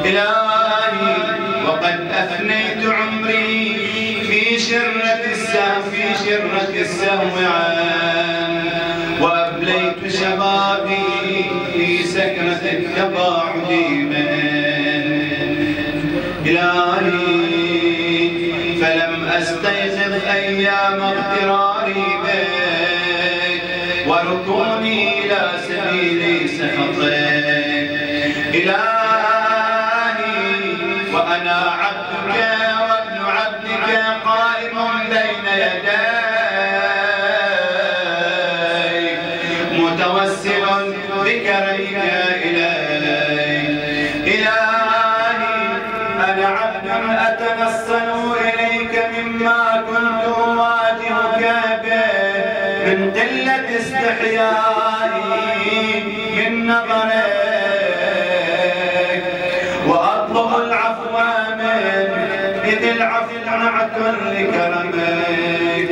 إلهي وقد أفنيت عمري في شرة السهو وأبليت شبابي في سكرة التباعد إلهي فلم أستيقظ أيام اغتراري بك وركوني إلى سبيل سخطك إلهي وأنا عبدك وابن عبدك قائم بين يديك متوسل بكرمك إلهي أنا عبد أتنصل إليك مما كنت أواجهك به من قلة استحيائي من نظرك وأطلب العفو منك إذ العفو نعت لكرمك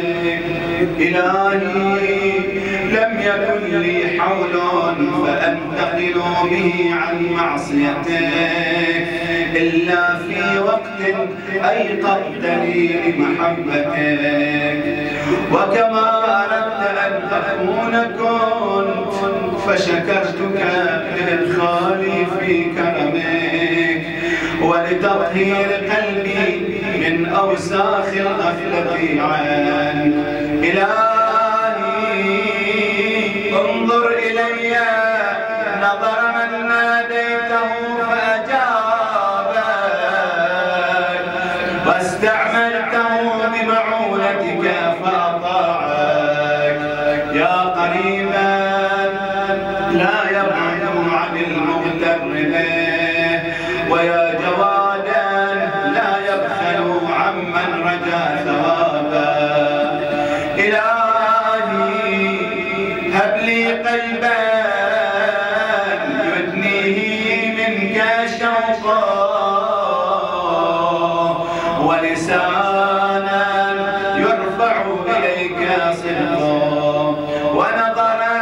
إلهي لم يكن لي حول فأنتقل به عن معصيتك إلا في وقت أيقظتني لمحبتك وكما أردت أن أكون كنت فشكرتك بإدخالي في كرمك ولتطهير قلبي من أوساخ الغفلة عنك إلهي انظر إلي نظر من ناديته فأجابك واستعملته بمعونتك فأطاعك يا قريبا لا يبعد عن المغتر به ويا جوادا لا يبخل عمن رجا ثوابا إلهي هب لي قلبا يدنيه منك شوقا ولسانا يرفع إليك صدقا ونظرا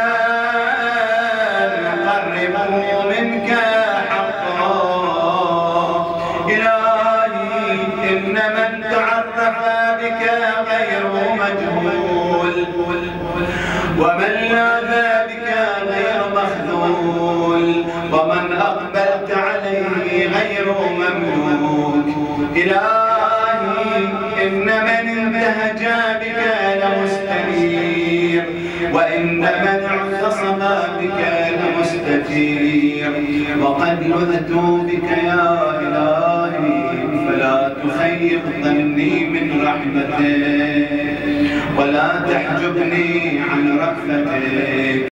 يقربه منك حقا إلهي إن من تعرف بك غير مجهول ومن لاذ بك غير مخذول ومن أقبلت عليه غير مملوك إلهي إن من انتهج بك لمستنير وإن من اعتصم بك لمستجير وقد لذت بك يا إلهي فلا تخيب ظني من رحمتك ولا تحجبني عن رحمتك